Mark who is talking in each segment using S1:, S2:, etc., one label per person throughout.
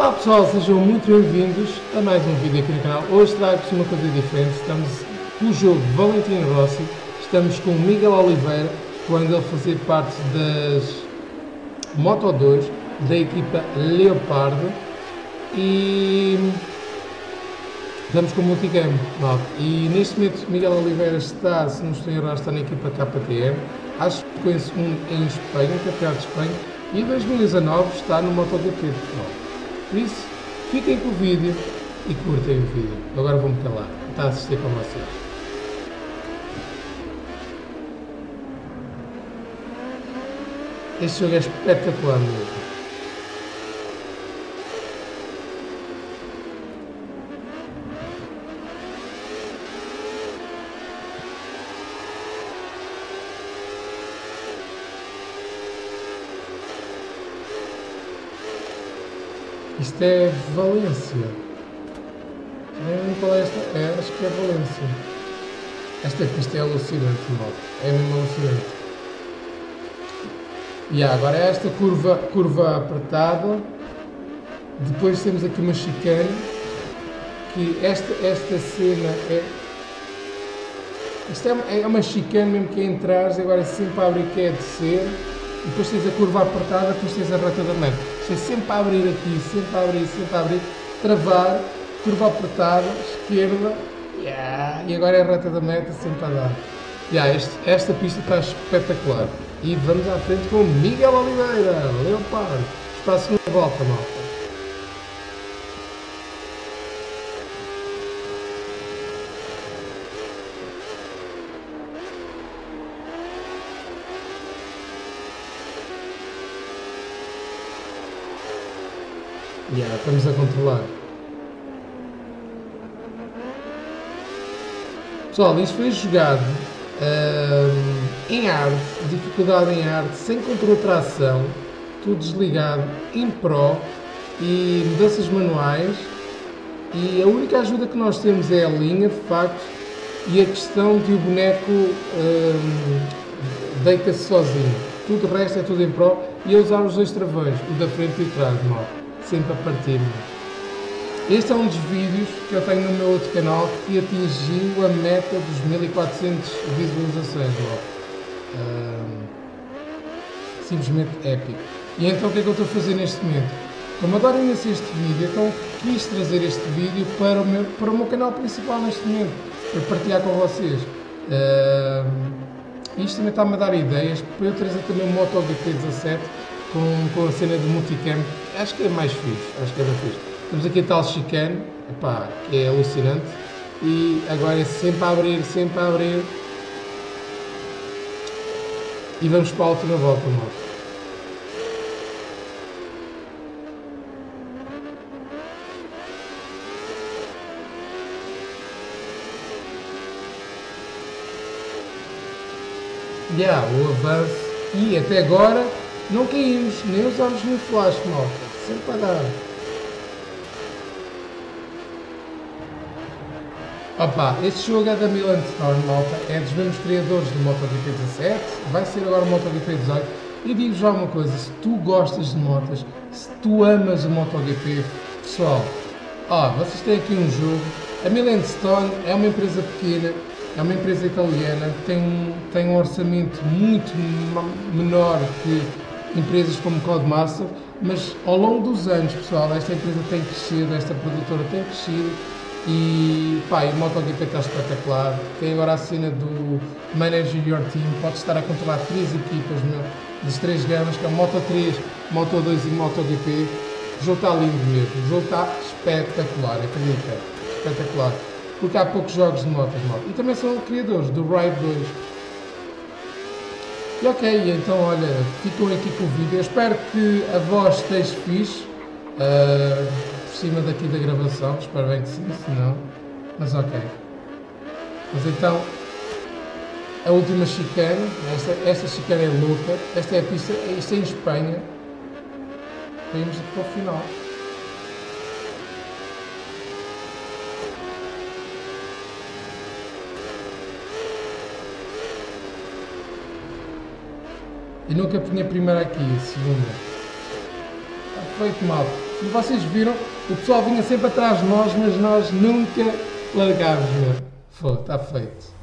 S1: Olá pessoal, sejam muito bem-vindos a mais um vídeo aqui no canal. Hoje trago-vos uma coisa diferente. Estamos com o jogo Valentino Rossi. Estamos com o Miguel Oliveira, quando ele fazia parte das Moto2, da equipa Leopardo. E estamos com o Multicam. E neste momento Miguel Oliveira está, se não estou errado, está na equipa KTM. Acho que ficou em segundo em Espanha, Campeonato de Espanha. E em 2019 está no MotoGP. Por isso, fiquem com o vídeo e curtem o vídeo. Agora vou meter lá, está a assistir com vocês. Este jogo é espetacular mesmo. Isto é Valência. Não lembro qual é esta. É, acho que é Valência. Esta pista é alucinante, modo. É mesmo alucinante. E agora é esta curva apertada. Depois temos aqui uma chicane. Que esta cena é. Isto é uma chicane mesmo que é entrar, agora sempre a abrir que é descer. E depois tens a curva apertada, depois tens a reta da meta. Isto é sempre a abrir aqui, sempre a abrir, sempre a abrir, travar, curva apertada, esquerda, e agora é a reta da meta, sempre a dar. Esta pista está espetacular. E vamos à frente com o Miguel Oliveira, Leopardo. Está a segunda volta, malta. Estamos a controlar. Pessoal, isto foi jogado em hard, dificuldade em hard, sem controle de tração, tudo desligado, em Pro e mudanças manuais. E a única ajuda que nós temos é a linha, de facto, e a questão de o boneco deita-se sozinho. Tudo o resto é tudo em Pro e a usar os dois travões, o da frente e o de trás, mal. Sempre a partir. Este é um dos vídeos que eu tenho no meu outro canal que atingiu a meta dos 1400 visualizações. Simplesmente épico. E então o que é que eu estou a fazer neste momento? Como adoro imenso este vídeo, então quis trazer este vídeo para o meu canal principal neste momento, para partilhar com vocês. Isto também está-me a dar ideias para eu trazer também o MotoGP 17 com a cena de Multicam. Acho que é mais fixe, acho que é mais fixe. Temos aqui a tal chicane, epá, que é alucinante, e agora é sempre a abrir, sempre a abrir, e vamos para a última volta, moto. O avanço, e até agora não caímos, nem usamos nenhum flash, malta, sempre a dar. Opa, este jogo é da Milestone, malta, é dos mesmos criadores do MotoGP 17, vai ser agora o MotoGP 18, e digo já uma coisa, se tu gostas de motas, se tu amas o MotoGP, pessoal, vocês têm aqui um jogo, a Milestone é uma empresa pequena, é uma empresa italiana, tem um orçamento muito menor que empresas como Codemaster, mas ao longo dos anos, pessoal, esta empresa tem crescido, esta produtora tem crescido e o MotoGP está espetacular. Tem agora a cena do Manage Your Team, pode estar a controlar 3 equipas das 3 gamas, que é a Moto3, Moto2 e MotoGP. O jogo está lindo mesmo, o jogo está espetacular, acredita, espetacular, porque há poucos jogos de motos, e também são criadores do Ride 2. E ok, então olha, ficam aqui com o vídeo. Eu espero que a voz esteja fixe por cima daqui da gravação, espero bem que sim, se não, mas ok. Mas então, a última chicane, esta chicane é louca, esta é a pista, isto é em Espanha, vamos aqui para o final. E nunca punha a primeira aqui, a segunda. Está feito, mal. E vocês viram, o pessoal vinha sempre atrás de nós, mas nós nunca largámos, meu. Está feito.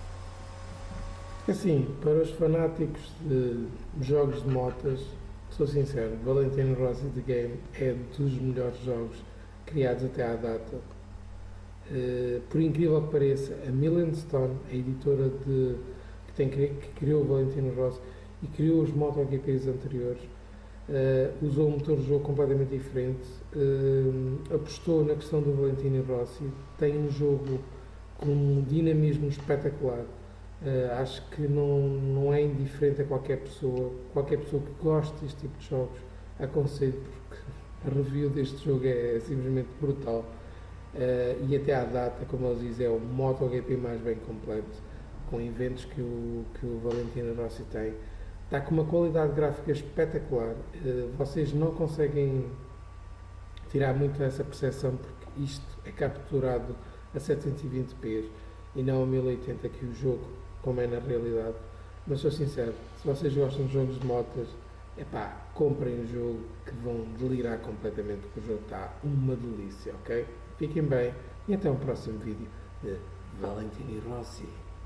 S1: Assim, para os fanáticos de jogos de motas, sou sincero, Valentino Rossi The Game é dos melhores jogos criados até à data. Por incrível que pareça, a Million Stone, a editora que criou o Valentino Rossi e criou os MotoGPs anteriores, usou um motor de jogo completamente diferente, apostou na questão do Valentino Rossi, tem um jogo com um dinamismo espetacular. Acho que não é indiferente a qualquer pessoa que goste deste tipo de jogos, aconselho, porque a review deste jogo é simplesmente brutal. E até à data, como eles dizem, é o MotoGP mais bem completo, com eventos que o Valentino Rossi tem. Está com uma qualidade gráfica espetacular. Vocês não conseguem tirar muito essa percepção, porque isto é capturado a 720p e não a 1080, que o jogo, como é na realidade. Mas sou sincero, se vocês gostam de jogos de motas, comprem o jogo, que vão delirar completamente, porque o jogo está uma delícia, ok? Fiquem bem e até um próximo vídeo de Valentino Rossi.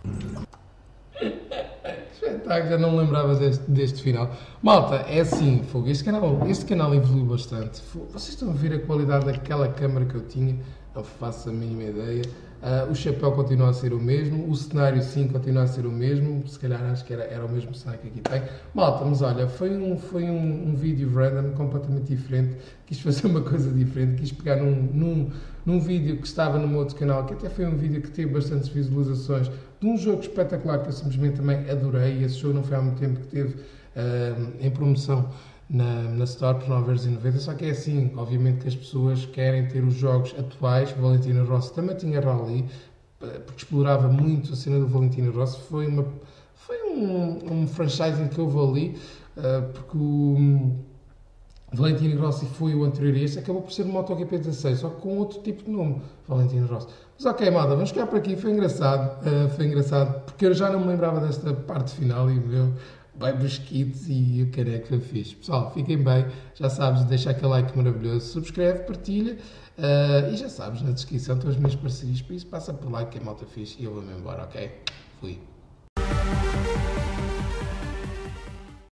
S1: Espetáculo, já não me lembrava deste final. Malta, é assim, fogo, este canal evoluiu bastante. Vocês estão a ver a qualidade daquela câmera que eu tinha? Não faço a mínima ideia. O chapéu continua a ser o mesmo, o cenário sim continua a ser o mesmo, se calhar acho que era o mesmo cenário que aqui tem. Malta, mas olha, foi um vídeo random, completamente diferente, quis fazer uma coisa diferente, quis pegar num vídeo que estava no meu outro canal, que até foi um vídeo que teve bastantes visualizações, de um jogo espetacular que eu simplesmente também adorei, e esse jogo não foi há muito tempo que teve em promoção na Store por 9,90€, só que é assim, obviamente que as pessoas querem ter os jogos atuais. O Valentino Rossi também tinha Rally, porque explorava muito a cena do Valentino Rossi, foi um franchising que houve ali, porque o Valentino Rossi foi o anterior a este, acabou por ser o MotoGP 16, só que com outro tipo de nome, Valentino Rossi. Mas ok, malta, vamos ficar por aqui, foi engraçado, porque eu já não me lembrava desta parte final e meu... Vai busquitos e o careca fixe. Pessoal, fiquem bem, já sabes, deixa aquele like maravilhoso, subscreve, partilha e já sabes, na descrição estão as minhas parcerias, por isso passa por lá que é malta fixe e eu vou-me embora, ok? Fui.